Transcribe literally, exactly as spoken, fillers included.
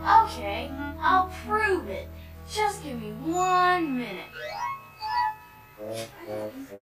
Okay, I'll prove it. Just give me one minute.